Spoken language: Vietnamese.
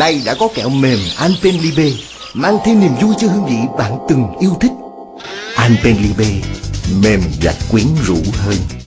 Nay đã có kẹo mềm Alpenlibe, mang thêm niềm vui cho hương vị bạn từng yêu thích. Alpenlibe, mềm và quyến rũ hơn.